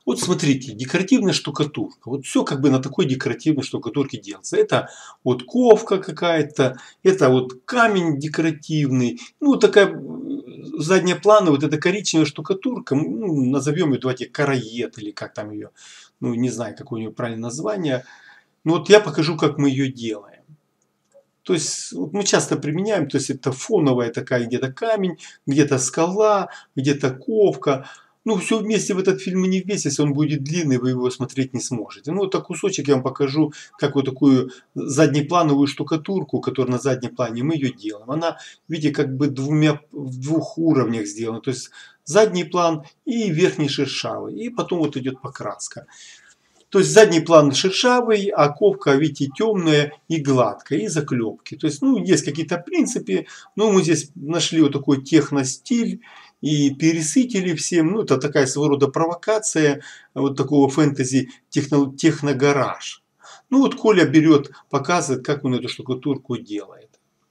Вот смотрите, декоративная штукатурка. Вот все как бы на такой декоративной штукатурке делается. Это вот ковка какая-то, это вот камень декоративный. Ну, такая задняя плана, вот эта коричневая штукатурка, ну, назовем ее, давайте, караед или как там ее, ну, не знаю, какое у нее правильное название. Но вот я покажу, как мы ее делаем. То есть вот мы часто применяем, то есть это фоновая такая где-то камень, где-то скала, где-то ковка. Ну, все вместе в этот фильм и не вместе, он будет длинный, вы его смотреть не сможете. Ну, вот так кусочек я вам покажу, как вот такую заднеплановую штукатурку, которая на заднем плане, мы ее делаем. Она, видите, как бы в двух уровнях сделана. То есть задний план и верхний шершавый. И потом вот идет покраска. То есть задний план шершавый, а ковка, видите, темная и гладкая, и заклепки. То есть, ну, есть какие-то принципы, но мы здесь нашли вот такой техностиль и пересытили всем. Ну, это такая своего рода провокация вот такого фэнтези техногараж. Ну, вот Коля берет, показывает, как он эту штукатурку делает.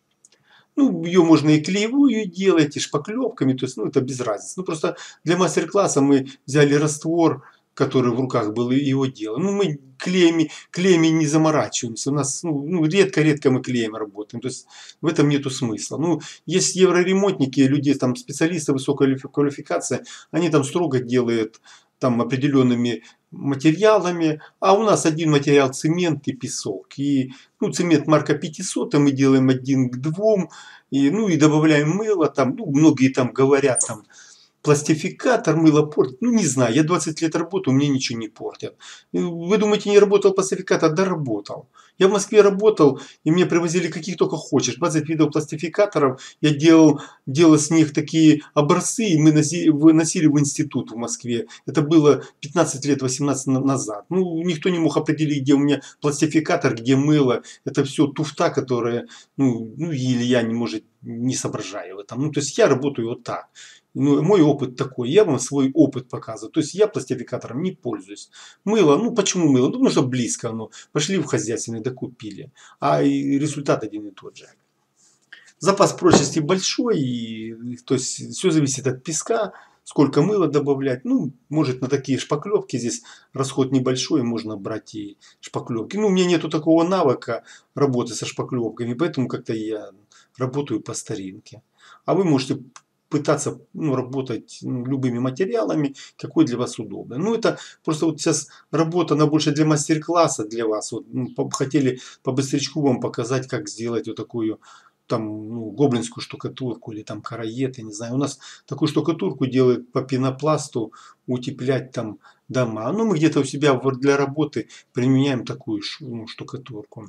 Ну, ее можно и клеевую делать, и шпаклевками, то есть, ну, это без разницы. Ну, просто для мастер-класса мы взяли раствор, который в руках был, и его делаем. Ну, мы клеями не заморачиваемся. У нас, ну, редко-редко мы клеем работаем. То есть, в этом нету смысла. Ну, есть евроремонтники, люди, там, специалисты высокой квалификации, они там строго делают там определенными материалами, а у нас один материал цемент и песок. И ну, цемент марка 500, мы делаем 1 к 2, и, ну и добавляем мыло, там, ну, многие там говорят, там, пластификатор мыло портит. Ну, не знаю, я 20 лет работаю, мне ничего не портит. Вы думаете, не работал пластификатор? Да, работал. Я в Москве работал, и мне привозили каких только хочешь. 20 видов пластификаторов. Я делал с них такие образцы, и мы выносили в институт в Москве. Это было 15 лет, 18 назад. Ну, никто не мог определить, где у меня пластификатор, где мыло. Это все туфта, которая, ну или я, может, не соображаю в этом. Ну, то есть я работаю вот так. Ну, мой опыт такой, я вам свой опыт показываю. То есть я пластификатором не пользуюсь. Мыло, ну почему мыло? Ну, потому что близко оно. Пошли в хозяйственный, докупили. А и результат один и тот же. Запас прочности большой, и, то есть все зависит от песка, сколько мыла добавлять. Ну, может на такие шпаклевки здесь расход небольшой, можно брать и шпаклевки. Ну, у меня нету такого навыка работы со шпаклевками, поэтому как-то я работаю по старинке. А вы можете пытаться работать любыми материалами, какой для вас удобно. Ну, это просто вот сейчас работа, она больше для мастер-класса для вас. Вот, хотели по быстрячку вам показать, как сделать вот такую там, гоблинскую штукатурку или там караед, я не знаю. У нас такую штукатурку делают по пенопласту, утеплять там дома. Ну, мы где-то у себя для работы применяем такую штукатурку.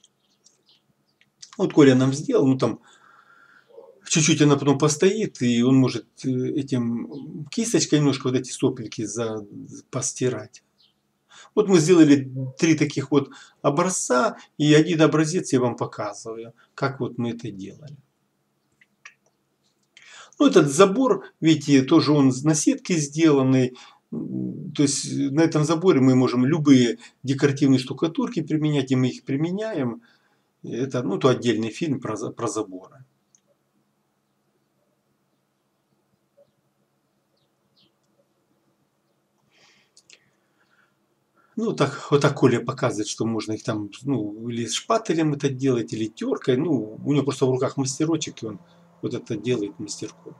Вот Коля нам сделал, ну там чуть-чуть она потом постоит, и он может этим кисточкой немножко вот эти сопельки постирать. Вот мы сделали 3 таких вот образца, и один образец я вам показываю, как вот мы это делали. Ну, этот забор, видите, тоже он на сетке сделанный. То есть на этом заборе мы можем любые декоративные штукатурки применять, и мы их применяем. Это, то отдельный фильм про заборы. Ну, так, вот так Коля показывает, что можно их там, или шпателем это делать, или теркой. Ну, у него просто в руках мастерочек, и он вот это делает мастерком.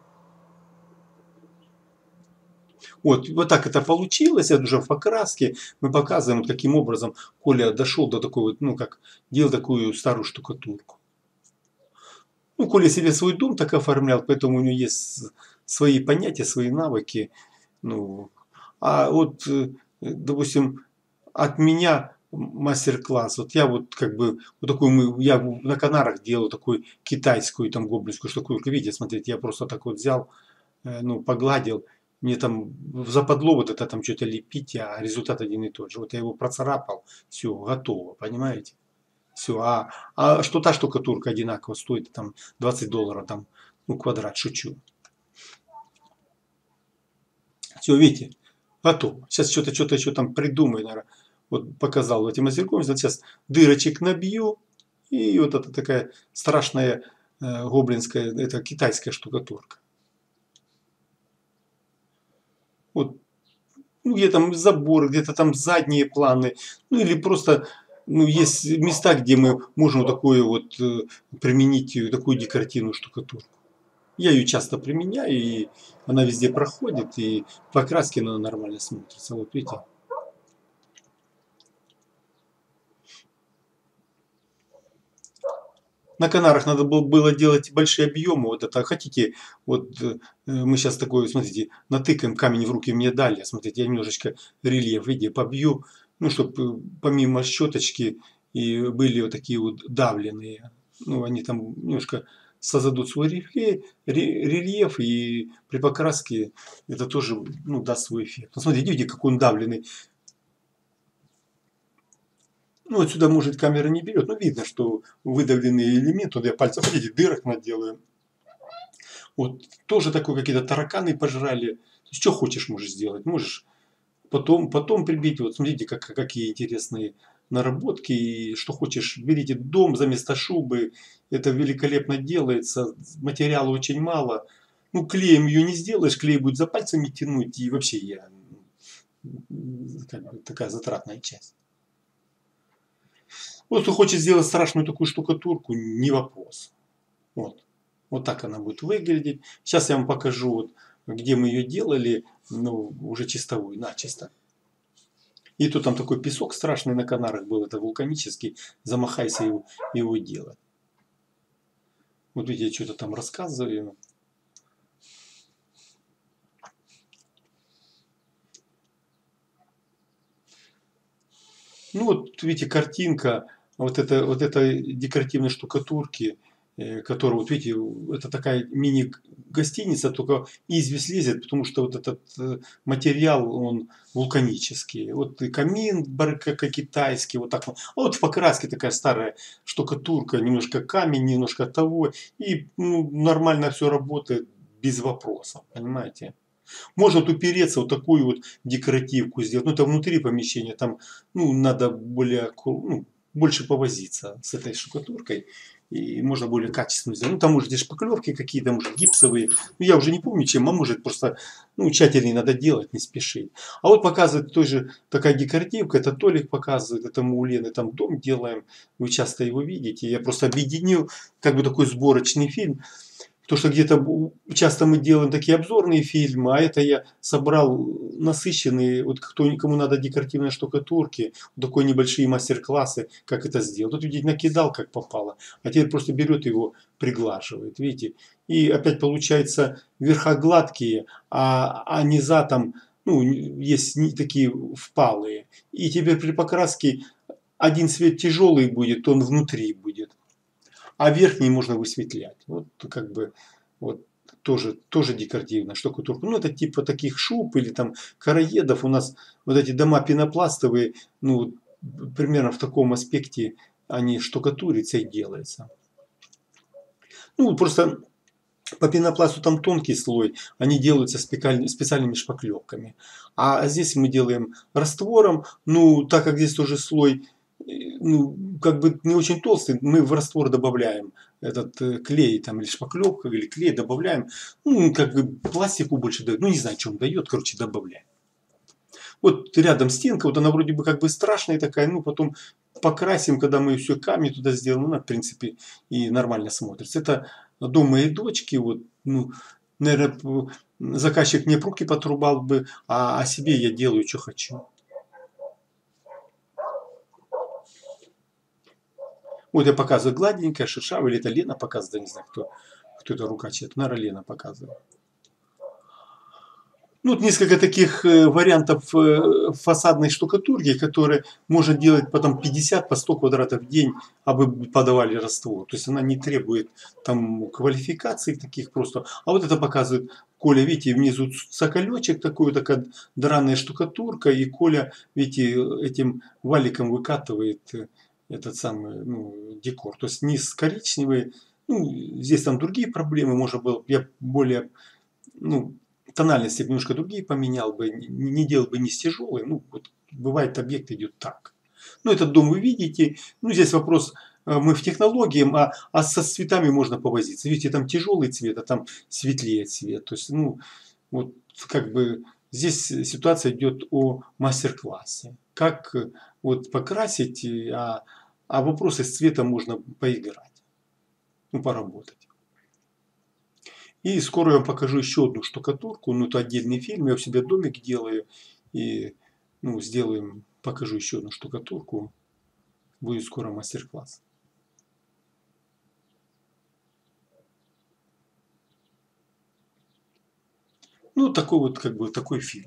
Вот так это получилось, это уже в покраске. Мы показываем, вот каким образом Коля дошел до такой вот, как делал такую старую штукатурку. Ну, Коля себе свой дом так оформлял, поэтому у него есть свои понятия, свои навыки. Ну, а вот, допустим, от меня мастер-класс. Вот я вот как бы вот такой я на Канарах делал такую китайскую там гоблинскую штукатурку. Видите, смотрите, я просто так вот взял, погладил. Мне там западло вот это там что-то лепить, а результат один и тот же. Вот я его процарапал, все, готово, понимаете? Все, а что та штукатурка одинаково стоит, там $20, там, квадрат, шучу. Все, видите, готово. Сейчас что-то еще там придумаю, наверное. Вот показал этим мастер-классе. Вот сейчас дырочек набью, и вот это такая страшная гоблинская, это китайская штукатурка. Вот Ну, где там забор, где-то там задние планы. Ну, или просто, ну, есть места, где мы можем такое вот применить такую декоративную штукатурку. Я ее часто применяю, и она везде проходит, и по краске она нормально смотрится. Вот видите. На Канарах надо было делать большие объемы. Вот это хотите, вот мы сейчас такое, смотрите, натыкаем, камень в руки мне дали. Смотрите, я немножечко рельеф, видите, побью, ну, чтобы помимо щеточки и были вот такие вот давленные. Ну, они там немножко создадут свой рельеф, и при покраске это тоже, ну, даст свой эффект. Ну, смотрите, видите, как он давленный. Ну, вот сюда, может, камера не берет, но видно, что выдавленный элемент, вот я пальцем, видите, дырок наделаю. Вот, тоже такой, какие-то тараканы пожрали. Что хочешь можешь сделать, можешь потом прибить. Вот смотрите, какие интересные наработки. И что хочешь, берите дом за место шубы. Это великолепно делается. Материала очень мало. Ну, клеем ее не сделаешь, клей будет за пальцами тянуть. И вообще как бы, такая затратная часть. Вот кто хочет сделать страшную такую штукатурку, не вопрос. Вот. Вот так она будет выглядеть. Сейчас я вам покажу, вот, где мы ее делали, ну, уже чистовую, начисто. И тут там такой песок страшный на Канарах был, это вулканический, замахайся его делать. Вот видите, я что-то там рассказываю. Ну вот видите, картинка вот это декоративной штукатурки, которая, вот видите, это такая мини-гостиница, только известь лезет, потому что вот этот материал, он вулканический. Вот и камин китайский, вот так вот. А вот в покраске такая старая штукатурка, немножко камень, немножко того, и ну, нормально все работает без вопросов, понимаете? Можно вот упереться, вот такую вот декоративку сделать. Ну, это внутри помещения, там ну, надо ну, больше повозиться с этой штукатуркой. И можно более качественно сделать. Ну, там может и шпаклевки какие-то, может гипсовые. Ну, я уже не помню чем, а может просто ну, тщательнее надо делать, не спешить. А вот показывает тоже такая декоративка, это Толик показывает, это мы у Лены там дом делаем. Вы часто его видите. Я просто объединил как бы такой сборочный фильм. Потому что где-то часто мы делаем такие обзорные фильмы, а это я собрал насыщенные, вот кому надо декоративные штукатурки, вот такие небольшие мастер-классы, как это сделать. Тут видите, накидал как попало, а теперь просто берет его, приглаживает, видите. И опять получается верха гладкие, а низа там, ну, есть такие впалые. И теперь при покраске один цвет тяжелый будет, он внутри будет. А верхний можно высветлять. Вот как бы вот тоже декоративная штукатурка. Ну, это типа таких шуб или там короедов. У нас вот эти дома пенопластовые, ну, примерно в таком аспекте они штукатурятся и делаются. Ну, просто по пенопласту там тонкий слой, они делаются специальными шпаклевками. А здесь мы делаем раствором, ну, так как здесь тоже слой ну, как бы не очень толстый, мы в раствор добавляем этот клей, там, или шпаклевка, или клей добавляем. Ну, как бы пластику больше дает. Ну, не знаю, что он дает, короче, добавляем. Вот рядом стенка, вот она вроде бы как бы страшная такая, ну, потом покрасим, когда мы все камни туда сделаем, она, в принципе, и нормально смотрится. Это дом моей дочки, вот, ну, наверное, заказчик мне руки потрубал бы, а себе я делаю, что хочу. Вот я показываю гладенькая, шершавая, или это Лена показывает, не знаю, кто это рука чья-то, наверное, Лена показывает. Ну, вот несколько таких вариантов фасадной штукатурки, которые можно делать потом 50 по 100 квадратов в день, а вы подавали раствор. То есть она не требует там квалификаций таких просто. А вот это показывает Коля, видите, внизу соколечек такой, такая драная штукатурка, и Коля, видите, этим валиком выкатывает этот самый ну, декор. То есть низ коричневый, ну, здесь там другие проблемы, можно было, я более, ну, тональности немножко другие поменял бы, не делал бы низ тяжелый, ну, вот бывает объект идет так. Ну, этот дом вы видите, ну, здесь вопрос, мы в технологии, а со цветами можно повозиться. Видите, там тяжелый цвет, а там светлее цвет. То есть, ну, вот как бы Здесь ситуация идет о мастер-классе. Как вот покрасить, а вопросы с цветом можно поиграть, ну, поработать. И скоро я вам покажу еще одну штукатурку, ну, это отдельный фильм, я у себя домик делаю, и, ну, сделаем, покажу еще одну штукатурку, будет скоро мастер-класс. Ну, такой вот, как бы, такой фильм.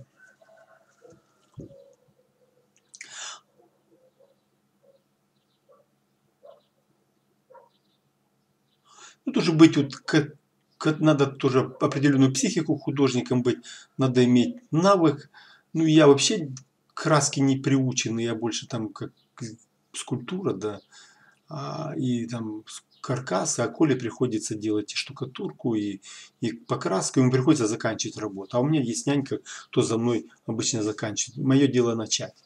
Ну, тоже быть вот, надо тоже определенную психику художником быть, надо иметь навык. Ну, я вообще краски не приученный, я больше там как скульптура, да, и там каркасы, а Коле приходится делать и штукатурку, и покраску, ему приходится заканчивать работу. А у меня есть нянька, кто за мной обычно заканчивает. Мое дело начать.